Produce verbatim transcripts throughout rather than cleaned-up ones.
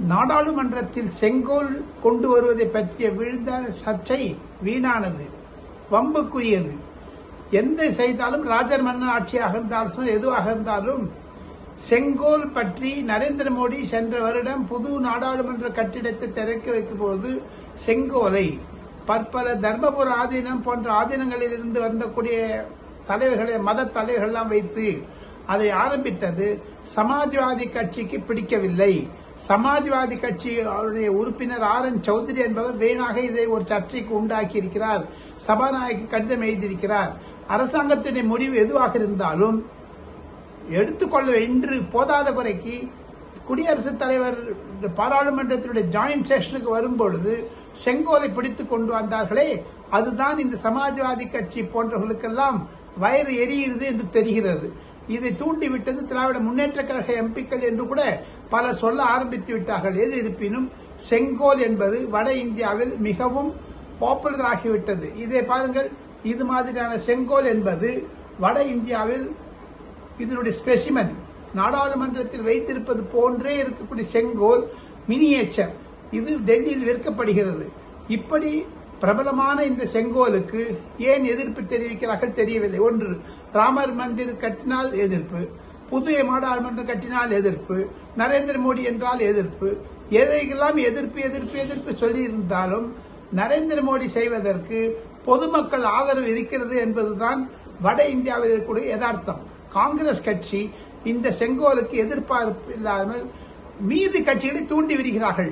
நாடாளுமன்றத்தில் செங்கோல் கொண்டு வருவதை பற்றிய விழுந்த சர்ச்சை வீணானது, வம்புக்குரியது. எந்த செய்தாலும் ராஜர் மன்னர் ஆட்சியாக இருந்தாலும் எதுவாக இருந்தாலும் செங்கோல் பற்றி நரேந்திர மோடி சென்ற வருடம் புது நாடாளுமன்ற கட்டிடத்தை திறக்க வைக்கும் போது செங்கோலை பற்பல தர்மபுர ஆதீனம் போன்ற ஆதீனங்களில் இருந்து வந்தக்கூடிய தலைவர்களை மத தலைவர்கள் எல்லாம் வைத்து அதை ஆரம்பித்தது சமாஜ்வாதி கட்சிக்கு பிடிக்கவில்லை. சமாஜ்வாதி கட்சியுடைய உறுப்பினர் ஆர் என் சௌத்ரி என்பவர் வீணாக இதை ஒரு சர்ச்சைக்கு உண்டாக்கி இருக்கிறார். சபாநாயகருக்கு கடிதம் எழுதியிருக்கிறார். அரசாங்கத்தினுடைய முடிவு எதுவாக இருந்தாலும் எடுத்துக்கொள்ள என்று போதாத குறைக்கு குடியரசுத் தலைவர் பாராளுமன்றத்தினுடைய ஜாயிண்ட் செஷனுக்கு வரும்பொழுது செங்கோலை பிடித்துக் கொண்டு வந்தார்களே, அதுதான் இந்த சமாஜ்வாதி கட்சி போன்றவர்களுக்கெல்லாம் வயிறு எரியுது என்று தெரிகிறது. இதை தூண்டிவிட்டது திராவிட முன்னேற்ற கழக எம்பிக்கள் என்று கூட பலர் சொல்ல ஆரம்பித்து விட்டார்கள். எது இருப்பினும் செங்கோல் என்பது வட இந்தியாவில் மிகவும் பாப்புலர் ஆகிவிட்டது. இதை பாருங்கள், இது மாதிரியான செங்கோல் என்பது வட இந்தியாவில் இதனுடைய ஸ்பெசிமன் நாடாளுமன்றத்தில் வைத்திருப்பது போன்றே இருக்கக்கூடிய செங்கோல் மினியேச்சர் இது டெல்லியில் விற்கப்படுகிறது. இப்படி பிரபலமான இந்த செங்கோலுக்கு ஏன் எதிர்ப்பு தெரிவிக்கிறார்கள் தெரியவில்லை. ஒன்று, ராமர் மந்திர் கட்டினால் எதிர்ப்பு, புதிய நாடாளுமன்றம் கட்டினால் எதிர்ப்பு, நரேந்திர மோடி என்றால் எதிர்ப்பு, எதையெல்லாம் எதிர்ப்பு எதிர்ப்பு எதிர்ப்பு சொல்லியிருந்தாலும் நரேந்திர மோடி செய்வதற்கு பொதுமக்கள் ஆதரவு இருக்கிறது என்பதுதான் வட இந்தியாவில் இருக்கக்கூடிய யதார்த்தம். காங்கிரஸ் கட்சி இந்த செங்கோலுக்கு எதிர்பார்ப்பு இல்லாமல் மீதி கட்சிகளை தூண்டி விடுகிறார்கள்.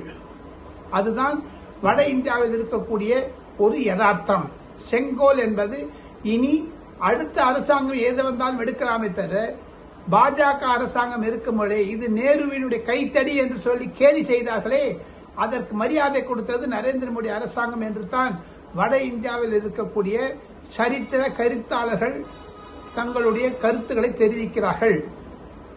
அதுதான் வட இந்தியாவில் இருக்கக்கூடிய ஒரு யதார்த்தம். செங்கோல் என்பது இனி அடுத்த அரசாங்கம் ஏது வந்தாலும் எடுக்கலாமே தவிர பாஜக அரசாங்கம் இருக்கும் பொழுதே இது நேருவினுடைய கைத்தடி என்று சொல்லி கேலி செய்தார்களே, அதற்கு மரியாதை கொடுத்தது நரேந்திர மோடி அரசாங்கம் என்று தான் வட இந்தியாவில் இருக்கக்கூடிய சரித்திர கருத்தாளர்கள் தங்களுடைய கருத்துக்களை தெரிவிக்கிறார்கள்.